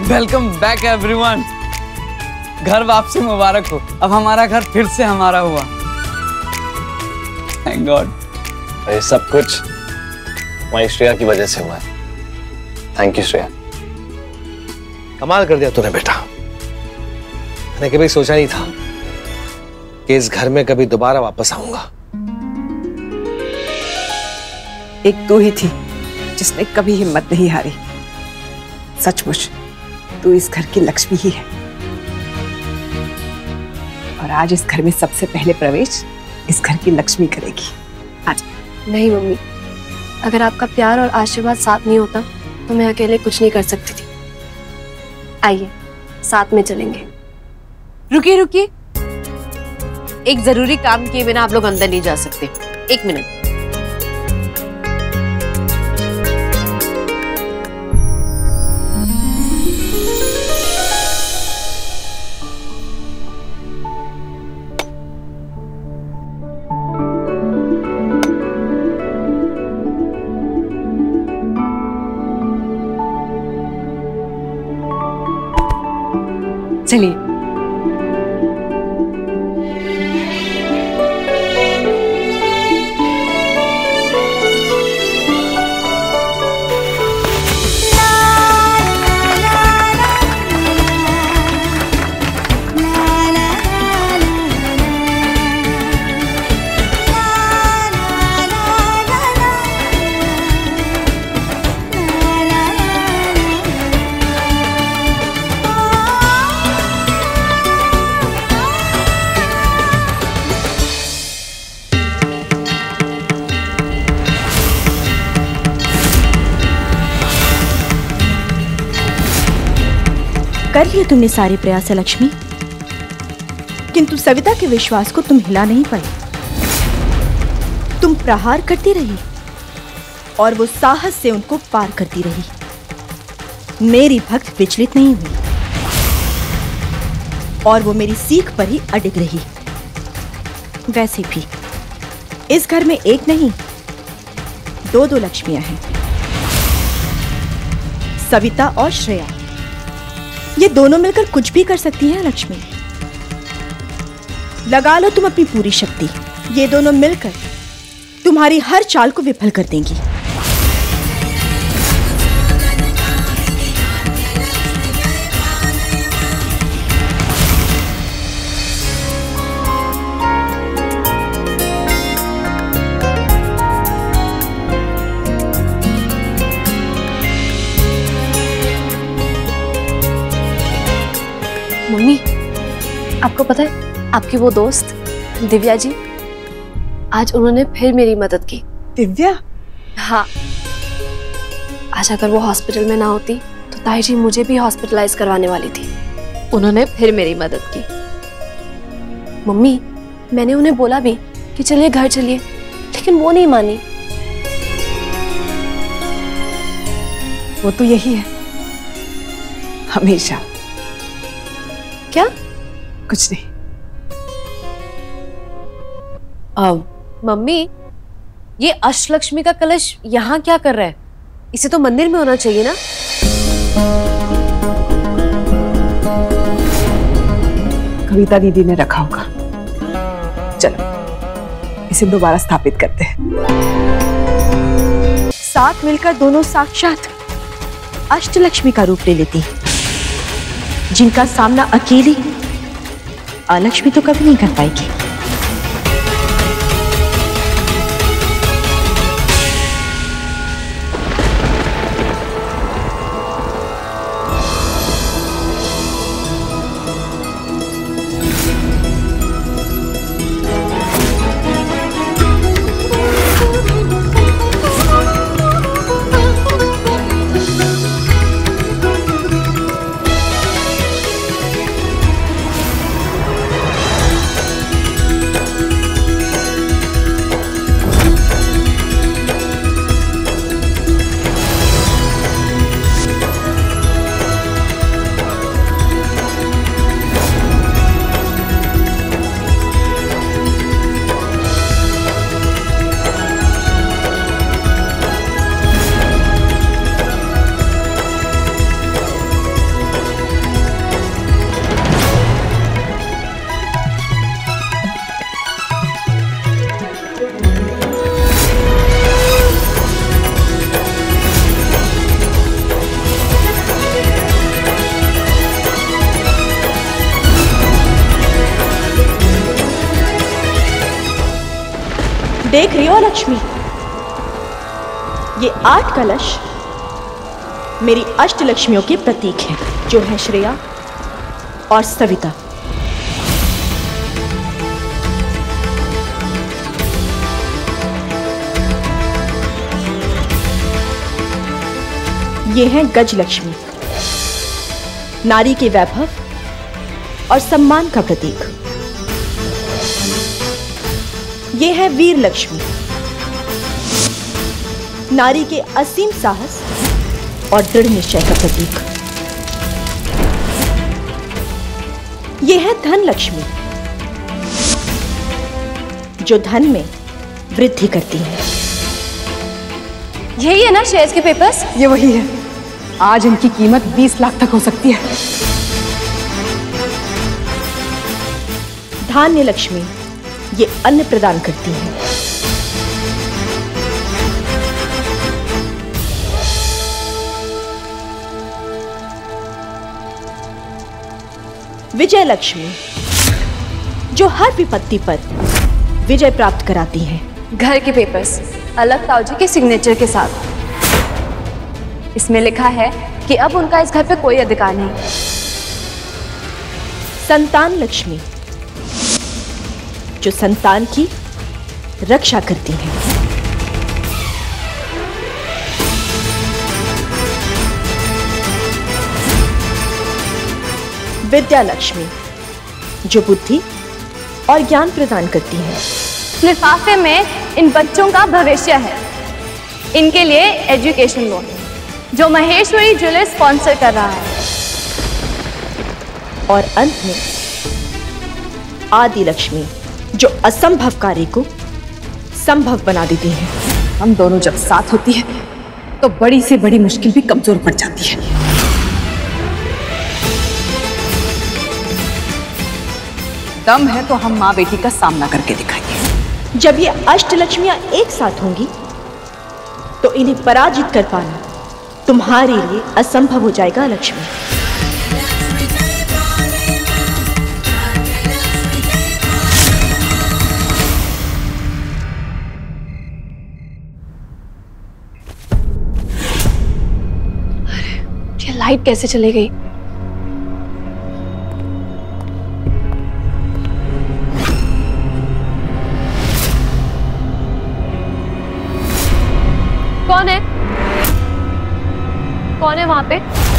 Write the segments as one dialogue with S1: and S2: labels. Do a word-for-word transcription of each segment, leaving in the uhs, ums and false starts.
S1: Welcome back everyone. घर वापसी मुबारक हो। अब हमारा घर फिर से हमारा हुआ। Thank God.
S2: ये सब कुछ हमारी श्रेया की वजह से हुआ है। Thank you Shreya.
S3: कमाल कर दिया तूने बेटा। मैंने कभी सोचा नहीं था कि इस घर में कभी दोबारा वापस आऊंगा।
S4: एक तू ही थी जिसने कभी हिम्मत नहीं हारी। सचमुच तू इस घर की लक्ष्मी ही है। और आज इस घर में सबसे पहले प्रवेश इस घर की लक्ष्मी करेगी। आज
S5: नहीं मम्मी, अगर आपका प्यार और आशीर्वाद साथ नहीं होता तो मैं अकेले कुछ नहीं कर सकती थी। आइए साथ में चलेंगे।
S6: रुकिए रुकिए, एक जरूरी काम किए बिना आप लोग अंदर नहीं जा सकते। एक मिनट।
S4: चलिए।
S7: कर लिए तुमने सारे प्रयास लक्ष्मी, किंतु सविता के विश्वास को तुम हिला नहीं पाई। तुम प्रहार करती रही और वो साहस से उनको पार करती रही। मेरी भक्त विचलित नहीं हुई और वो मेरी सीख पर ही अडिग रही। वैसे भी इस घर में एक नहीं दो दो लक्ष्मियां हैं, सविता और श्रेया। ये दोनों मिलकर कुछ भी कर सकती हैं लक्ष्मी। लगा लो तुम अपनी पूरी शक्ति, ये दोनों मिलकर तुम्हारी हर चाल को विफल कर देंगी।
S5: मम्मी, आपको पता है आपकी वो दोस्त दिव्या जी, आज उन्होंने फिर मेरी मदद की।
S4: दिव्या?
S5: हाँ, आज अगर वो हॉस्पिटल में ना होती तो ताई जी मुझे भी हॉस्पिटलाइज करवाने वाली थी। उन्होंने फिर मेरी मदद की। मम्मी, मैंने उन्हें बोला भी कि चलिए घर चलिए, लेकिन वो नहीं मानी।
S4: वो तो यही है हमेशा।
S5: क्या?
S4: कुछ नहीं।
S6: अब मम्मी, ये अष्टलक्ष्मी का कलश यहाँ क्या कर रहा है? इसे तो मंदिर में होना चाहिए ना।
S4: कविता दीदी ने रखा होगा। चलो इसे दोबारा स्थापित करते हैं।
S7: साथ मिलकर दोनों साक्षात अष्टलक्ष्मी का रूप ले लेती, जिनका सामना अकेली अलक्ष्मी तो कभी नहीं कर पाएगी। देख रही हो लक्ष्मी, ये आठ कलश मेरी अष्ट लक्ष्मियों के प्रतीक हैं, जो है श्रेया और सविता। ये हैं गज लक्ष्मी, नारी के वैभव और सम्मान का प्रतीक। ये है वीर लक्ष्मी, नारी के असीम साहस और दृढ़ निश्चय का प्रतीक। ये है धन लक्ष्मी, जो धन में वृद्धि करती है।
S6: यही है ना शेयर्स के पेपर्स?
S4: ये वही है। आज इनकी कीमत बीस लाख तक हो सकती है।
S7: धान्य लक्ष्मी, ये अन्न प्रदान करती है। विजय लक्ष्मी, जो हर विपत्ति पर विजय प्राप्त कराती है।
S5: घर के पेपर्स अलग ताऊजी के सिग्नेचर के साथ। इसमें लिखा है कि अब उनका इस घर पे कोई अधिकार नहीं।
S7: संतान लक्ष्मी, जो संतान की रक्षा करती है। विद्या लक्ष्मी, जो बुद्धि और ज्ञान प्रदान करती है।
S5: लिफाफे में इन बच्चों का भविष्य है। इनके लिए एजुकेशन लोन जो महेश्वरी ज्वेलर्स स्पॉन्सर कर रहा है।
S7: और अंत में आदि लक्ष्मी, जो असंभव कार्य को संभव बना देती है।
S4: हम दोनों जब साथ होती है तो बड़ी से बड़ी मुश्किल भी कमजोर पड़ जाती है। दम है तो हम माँ बेटी का सामना करके दिखाएंगे।
S7: जब ये अष्ट लक्ष्मियां एक साथ होंगी तो इन्हें पराजित कर पाना तुम्हारे लिए असंभव हो जाएगा लक्ष्मी।
S5: अरे ये लाइट कैसे चली गई? कौन है? कौन है वहां पे?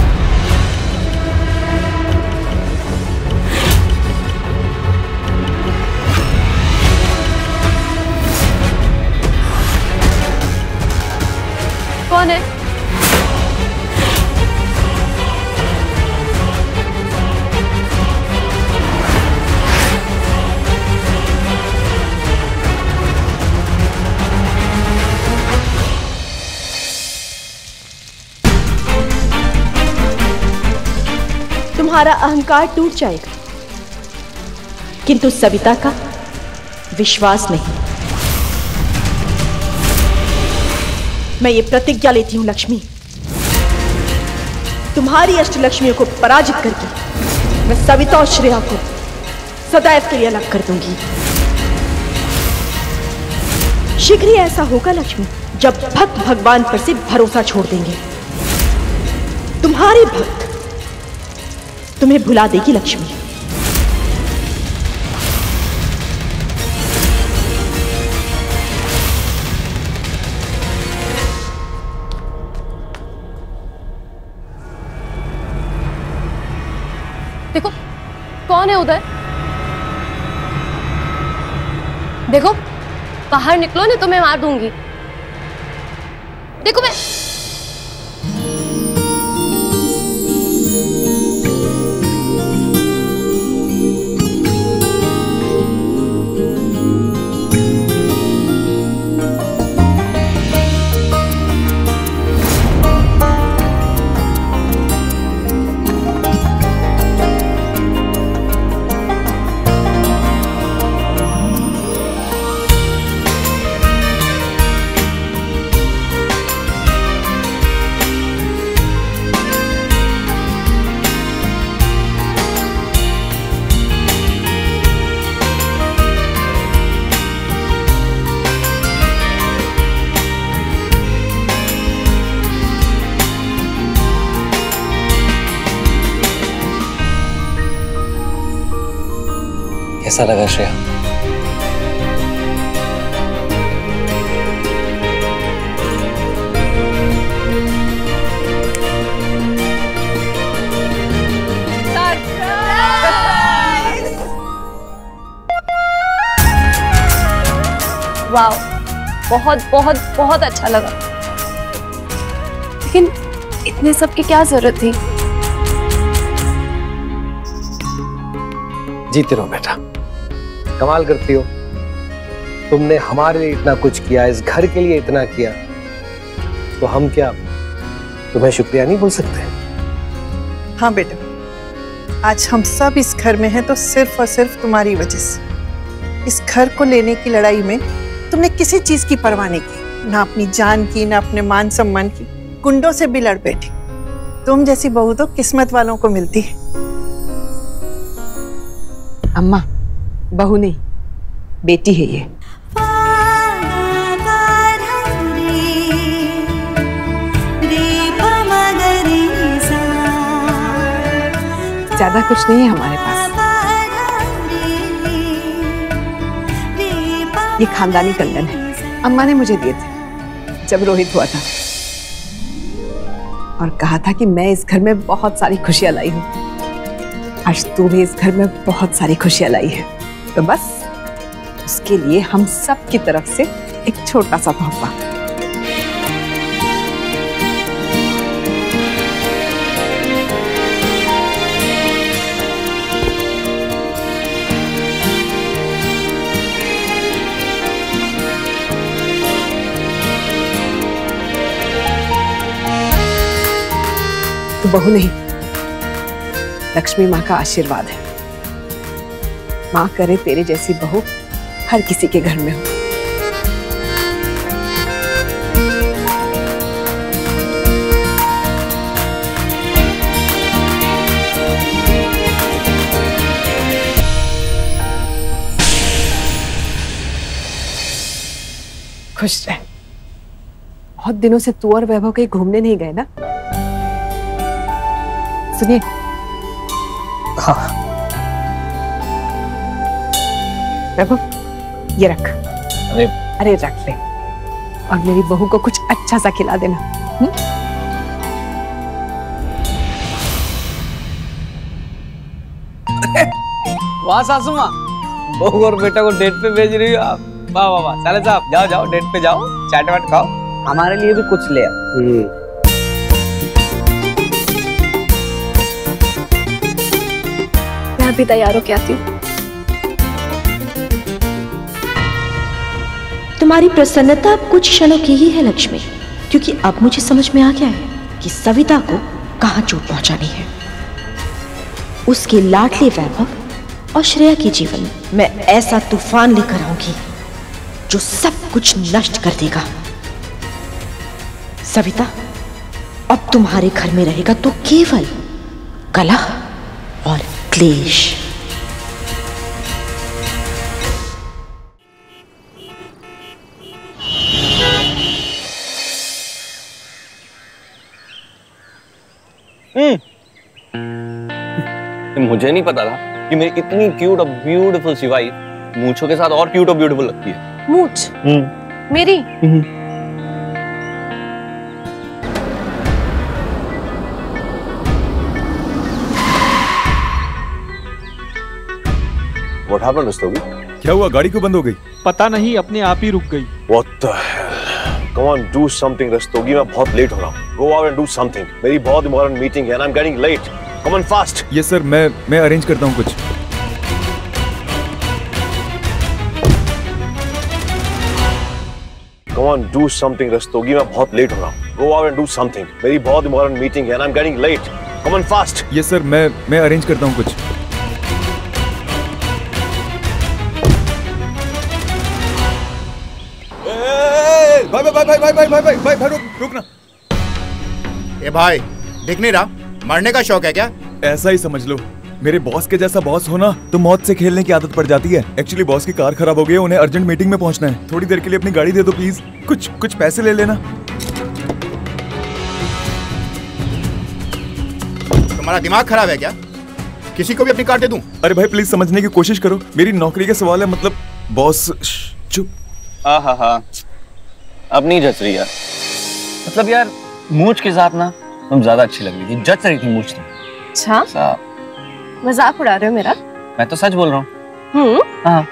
S5: कौन है?
S7: तुम्हारा अहंकार टूट जाएगा, किंतु सविता का विश्वास नहीं। मैं ये प्रतिज्ञा लेती हूं लक्ष्मी, तुम्हारी अष्ट लक्ष्मियों को पराजित करके मैं सविता और श्रेया को सदैव के लिए अलग कर दूंगी। शीघ्र ही ऐसा होगा लक्ष्मी, जब भक्त भगवान पर से भरोसा छोड़ देंगे। तुम्हारी भक्त तुम्हें भुला देगी लक्ष्मी।
S5: देखो कौन है उधर? देखो बाहर निकलो नहीं तो मैं मार दूंगी। देखो मैं
S2: कैसा लगा श्रेया?
S5: वाह, बहुत बहुत बहुत अच्छा लगा। लेकिन इतने सब की क्या जरूरत थी?
S3: जीते रहो बेटा, कमाल करती हो। तुमने हमारे लिए इतना कुछ किया, इस घर के लिए इतना किया, तो हम क्या तुम्हें शुक्रिया नहीं बोल सकते?
S8: हाँ बेटा, आज हम सब इस घर में हैं तो सिर्फ और सिर्फ तुम्हारी वजह से। इस घर को लेने की लड़ाई में तुमने किसी चीज की परवाह नहीं की, ना अपनी जान की, ना अपने मान सम्मान की। गुंडों से भी लड़ बैठी। तुम जैसी बहू तो किस्मत वालों को मिलती है।
S4: अम्मा, बहू नहीं, बेटी है ये। ज्यादा कुछ नहीं है हमारे पास। ये खानदानी कंगन है, अम्मा ने मुझे दिए थे जब रोहित हुआ था, और कहा था कि मैं इस घर में बहुत सारी खुशियां लाई हूं। आज तू भी इस घर में बहुत सारी खुशियां लाई है, तो बस उसके लिए हम सब की तरफ से एक छोटा सा तोहफा। तो बहू नहीं, लक्ष्मी माँ का आशीर्वाद है। माँ करे तेरे जैसी बहू हर किसी के घर में हो। खुश रह। बहुत दिनों से तू और वैभव कहीं घूमने नहीं गए ना? सुनिए।
S3: हाँ।
S4: वैभव, ये रख।
S2: अरे
S4: अरे रख ले, और मेरी बहू को कुछ अच्छा सा खिला देना। हुँ?
S1: वाह सासू माँ, बहू और बेटा को डेट पे भेज रही हो आप। वाह वाह वाह, साले साहब जाओ जाओ, डेट पे जाओ, चाट वाट खाओ, हमारे लिए भी कुछ ले आओ।
S5: मैं अभी तैयार होके आती हूँ।
S7: तुम्हारी प्रसन्नता अब कुछ क्षणों की ही है लक्ष्मी, क्योंकि अब मुझे समझ में आ गया है कि सविता को कहाँ चोट पहुंचानी है। उसके लाडले वैभव और श्रेया के जीवन में मैं ऐसा तूफान लेकर आऊंगी जो सब कुछ नष्ट कर देगा। सविता, अब तुम्हारे घर में रहेगा तो केवल कलह और क्लेश।
S2: हम्म मुझे नहीं पता था कि मेरी इतनी क्यूट और ब्यूटीफुल सी वाइफ मूंछों के साथ और क्यूट और ब्यूटीफुल लगती है।
S5: मूंछ मेरी?
S9: What happened, Rastogi?
S10: क्या हुआ? गाड़ी क्यों बंद हो गई?
S11: पता नहीं, अपने आप ही रुक गई।
S9: What the hell? Come on, do something, Rastogi. मैं बहुत लेट हो रहा हूँ. Go out and do something. मेरी बहुत important meeting है and I'm getting late. Come on fast.
S10: Yes sir, मैं मैं अरेंज करता हूँ कुछ।
S9: Come on, do something, Rastogi. मैं बहुत लेट हो रहा हूँ. Go out and do something. मेरी बहुत important meeting है and I'm getting late. Come on fast.
S10: Yes sir, मैं मैं अरेंज करता हूँ कुछ। भाई भाई भाई भाई भाई भाई भाई भाई भाई रुक रुक ना।
S11: ए भाई, दिख नहीं रहा? मरने का शौक है क्या?
S10: ऐसा ही समझ लो। मेरे बॉस के जैसा बॉस हो ना तो मौत से खेलने की आदत पड़ जाती है। एक्चुअली बॉस की कार खराब हो गई है, उन्हें अर्जेंट मीटिंग में पहुंचना है। थोड़ी देर के लिए अपनी गाड़ी दे दो प्लीज। कुछ कुछ पैसे ले लेना।
S11: तुम्हारा दिमाग खराब है क्या? किसी को भी अपनी कार दे दूं?
S10: अरे भाई प्लीज समझने की कोशिश करो, मेरी नौकरी का सवाल है। मतलब बॉस। चुप।
S2: हाँ हाँ हाँ, अब नहीं जच रही यार। मतलब यार मूंछ के साथ ना तुम ज्यादा अच्छी लग रही थी, जच रही थी मूंछ तुम।
S5: अच्छा, मजाक उड़ा रहे हो मेरा?
S2: मैं तो सच बोल रहा हूँ।
S5: हम्म।
S2: हाँ।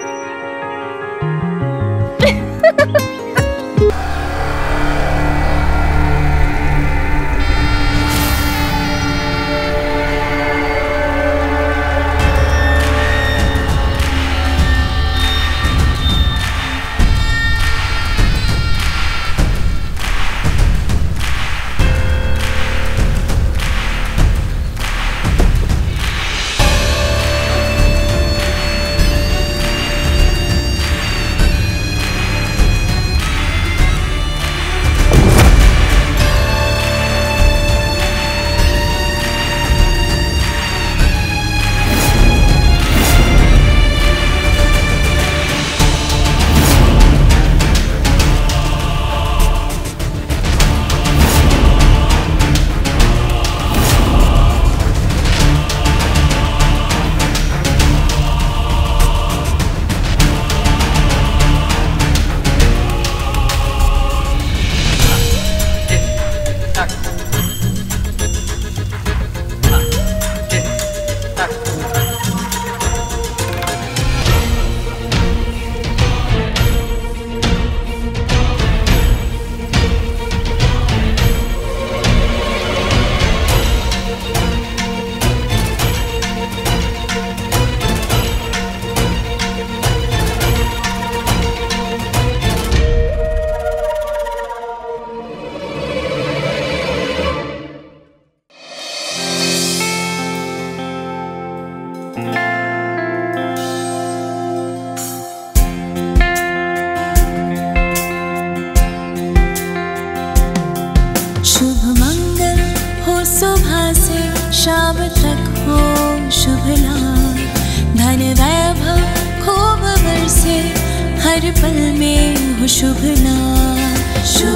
S12: शाम तक हो शुभ लाभ, धन वैभव खूब बरसे, हर पल में हो शुभ लाभ।